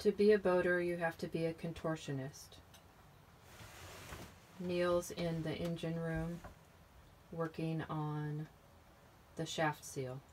To be a boater, you have to be a contortionist. Neil's in the engine room working on the shaft seal.